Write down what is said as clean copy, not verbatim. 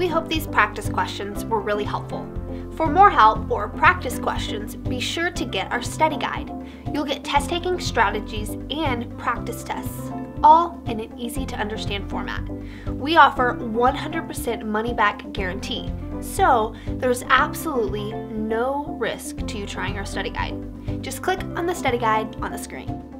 hope these practice questions were really helpful. For more help or practice questions, be sure to get our study guide. You'll get test-taking strategies and practice tests, all in an easy-to-understand format. We offer 100% money-back guarantee, so there's absolutely no risk to you trying our study guide. Just click on the study guide on the screen.